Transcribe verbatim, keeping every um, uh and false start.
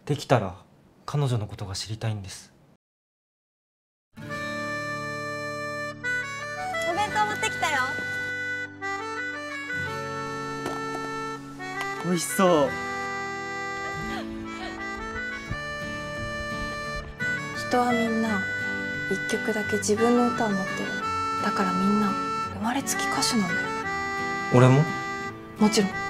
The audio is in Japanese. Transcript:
できたら彼女のことが知りたいんです。 お弁当持ってきたよ。 美味しそう。 人はみんな一曲だけ自分の歌を持ってる。だからみんな生まれつき歌手なんだよ。 俺も？ もちろん。